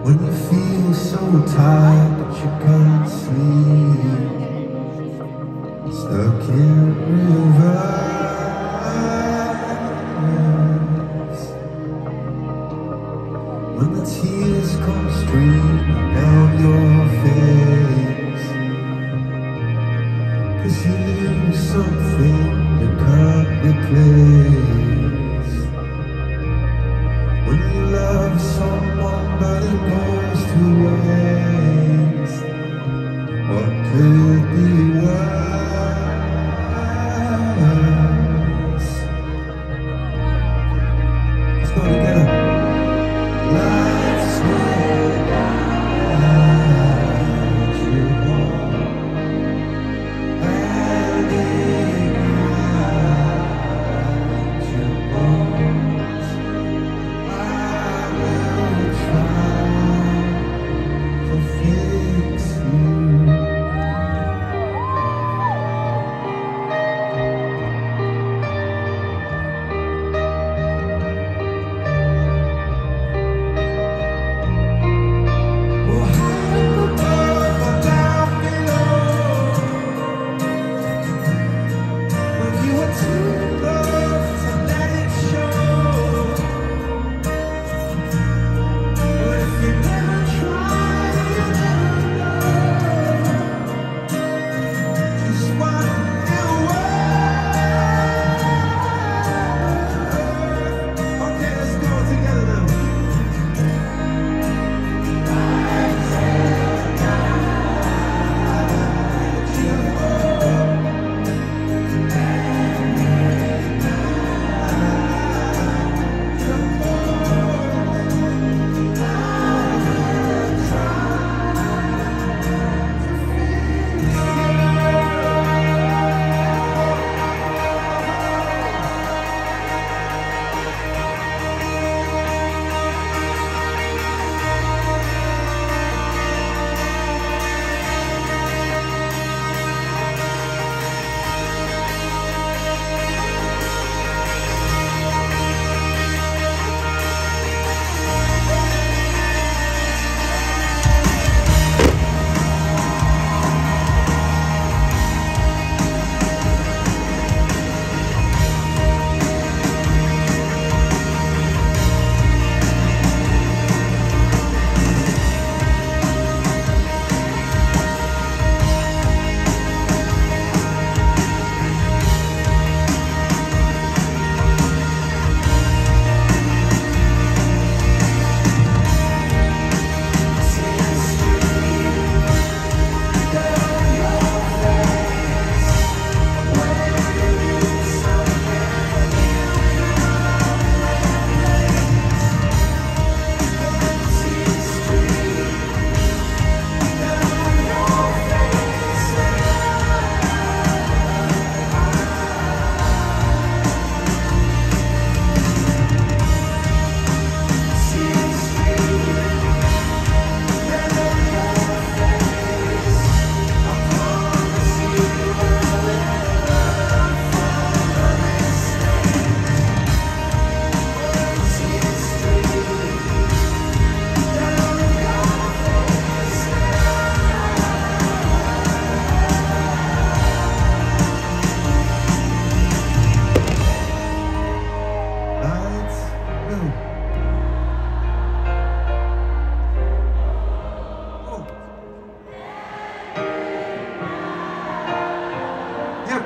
When you feel so tired that you can't sleep, stuck in reverse. When the tears come streaming down your face, 'cause you lose something you can't replace. When you love someone but it goes to waste, what could be worse? Let's go together. Lights without you on, and ignite your bones. I will try to fix you. Well, high above or down below, when you were too in love to let it show. But if you never try, you never know just what it was. Okay, let's go together now. Lights blue. Oh. Yep.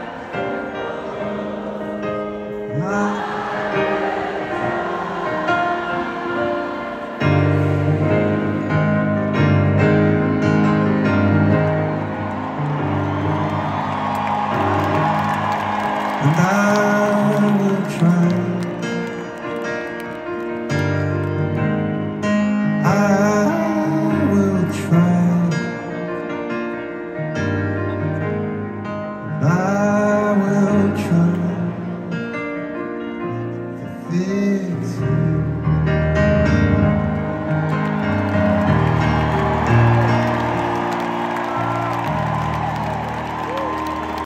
And I will try. I will try. I will try to fix you.